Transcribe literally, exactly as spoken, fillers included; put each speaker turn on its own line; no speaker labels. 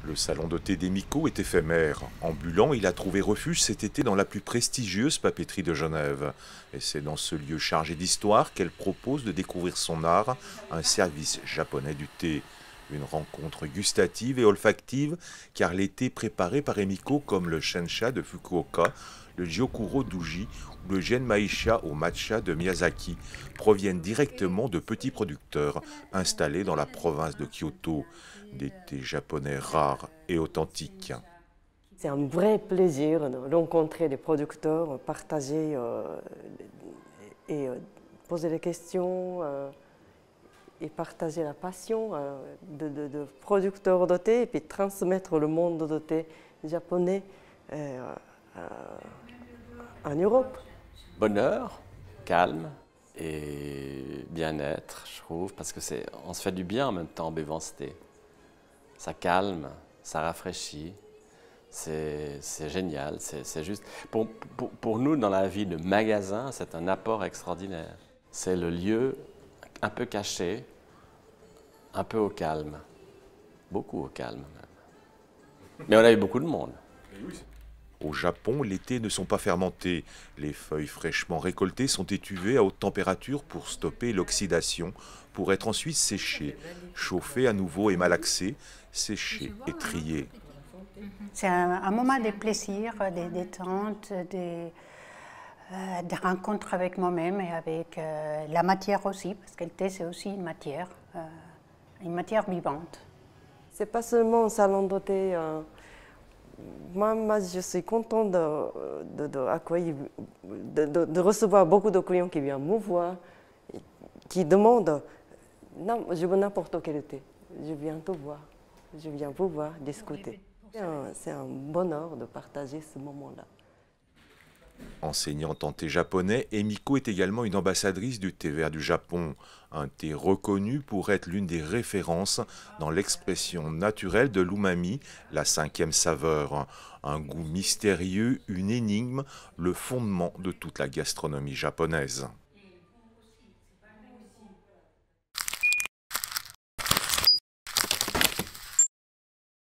Le salon de thé d'Emiko est éphémère. Ambulant, il a trouvé refuge cet été dans la plus prestigieuse papeterie de Genève. Et c'est dans ce lieu chargé d'histoire qu'elle propose de découvrir son art, un service japonais du thé. Une rencontre gustative et olfactive, car les thés préparés par Emiko, comme le Shensha de Fukuoka, le Gyokuro d'Uji ou le Genmaisha au matcha de Miyazaki, proviennent directement de petits producteurs installés dans la province de Kyoto. Des thés japonais rares et authentiques.
C'est un vrai plaisir de rencontrer des producteurs, partager euh, et euh, poser des questions euh, et partager la passion euh, de, de, de producteurs de thé et puis transmettre le monde de thé japonais euh, euh, en Europe.
Bonheur, calme et bien-être, je trouve, parce que c'est, on se fait du bien en même temps en buvant ce thé. Ça calme, ça rafraîchit, c'est génial, c'est juste... Pour, pour, pour nous, dans la vie de magasin, c'est un apport extraordinaire. C'est le lieu un peu caché, un peu au calme, beaucoup au calme même. Mais on a eu beaucoup de monde.
Au Japon, les thés ne sont pas fermentés. Les feuilles fraîchement récoltées sont étuvées à haute température pour stopper l'oxydation, pour être ensuite séchées, chauffées à nouveau et malaxées, séchées et triées.
C'est un, un moment de plaisir, de détente, de, euh, de rencontre avec moi-même et avec euh, la matière aussi, parce que le thé c'est aussi une matière, euh, une matière vivante.
C'est pas seulement un salon de thé. Euh, Moi, moi, je suis contente de, de, de, accueillir, de, de, de recevoir beaucoup de clients qui viennent me voir, qui demandent non, je veux n'importe quel thé. Je viens te voir, je viens vous voir, discuter. C'est un, un bonheur de partager ce moment-là.
Enseignante en thé japonais, Emiko est également une ambassadrice du thé vert du Japon, un thé reconnu pour être l'une des références dans l'expression naturelle de l'umami, la cinquième saveur. Un goût mystérieux, une énigme, le fondement de toute la gastronomie japonaise.